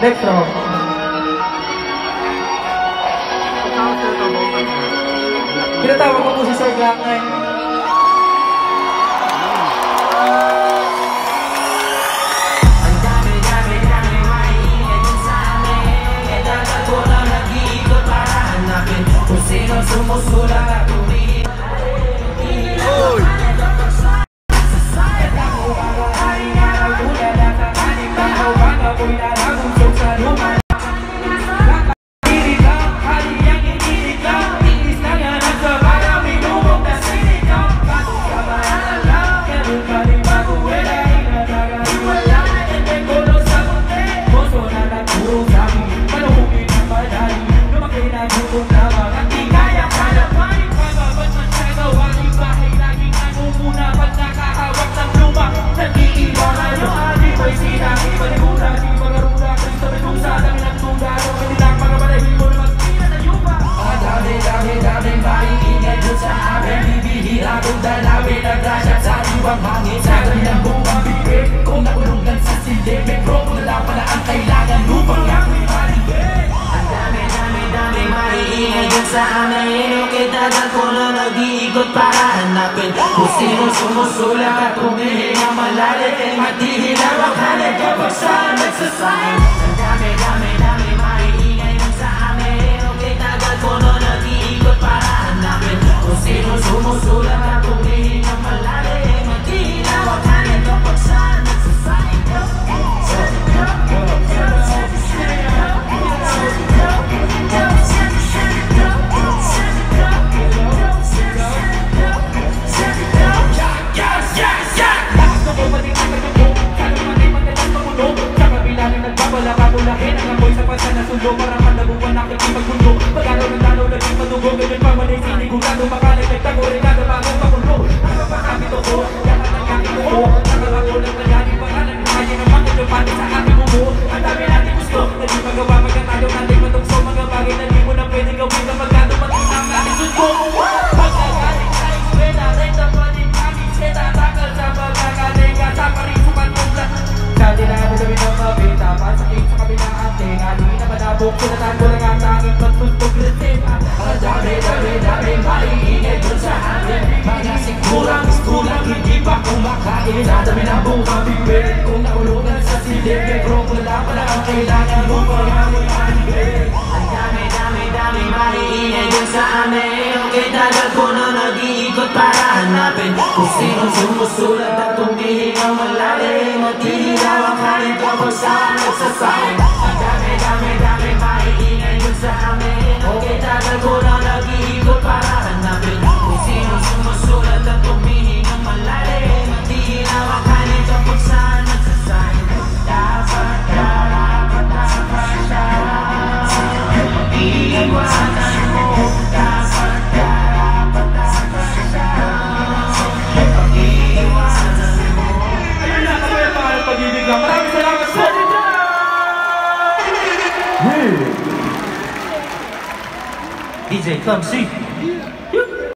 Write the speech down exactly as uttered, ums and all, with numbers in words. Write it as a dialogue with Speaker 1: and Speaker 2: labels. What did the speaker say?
Speaker 1: Next round. Pinatawag ko po si Sir Glock nine.
Speaker 2: Ang dami-dami-dami maingay dun sa amin. E dagat ko lang nag-iikot para hanapin kung sino sumusulat at tumingin. Oy! Sa amin, okay, dagat ko na nag-iikot para hanapin kung sino sumusulat at humihinga malalim. At di hinawag hanap kapag saan nagsasahin. Ang dami-dami-dami maiingay nun sa amin. Okay, dagat ko na nag-iikot para hanapin kung sino sumusulat at humihinga malalim. At di hinawag hanap kapag saan nagsasahin.
Speaker 1: Sundo para manabuhan nakikipagpundo. Pag-araw ng dalaw naging madugo. Ganyan pa man ay sinigurado. Makalag nagtago rin kada bagong pakulo. Ang kapakapit ako, lahat ng kakit ko. Nakakako ng nangyari para nagkakaya naman. Ito pati sa aking bumo. Ang dami natin gusto na di magawa. Magkatalo natin matungso. Mga bagay na di mo na pwede gawin. Kapag dumating ang ating sundo. Pagkagaling sa eskwela, rin na pa rin kami. Seta takal sa pagkagaling ka sa parisukan mong lahat. Dati na kami sabi ng mabita. Masakit sa kabilang ating aling namanabok. Sinatan ko lang ang tanging pagtuntog litin. Ang dami-dami-dami maiingay dun sa atin. Mga sigurang kulang hindi pa kumakain. Nadami na buong kabibig kung naulugan sa silid. Pero wala pala ang kailangan mo pag-aming-aming.
Speaker 2: Ang dami-dami-dami maiingay dun sa amin. Okay, dagat ko na nag-iikot para hanapin kung sino sumusulat at tumihinga malalim. At di hinawag hanap kapag saan nagsasahin. Ang dami-dami-dami maiingay dun sa amin. Okay, dagat ko na nag-iikot para hanapin kung sino sumusulat at tumihinga malalim. At di hinawag hanap kapag saan nagsasahin. Dapat dapat dapat siya iiwanan mo. Dapat dapat dapat siya iiwanan mo.
Speaker 1: Ayun na kami ang pangalan pag-ibig lang. Maraming salamat sa D J Clumsy.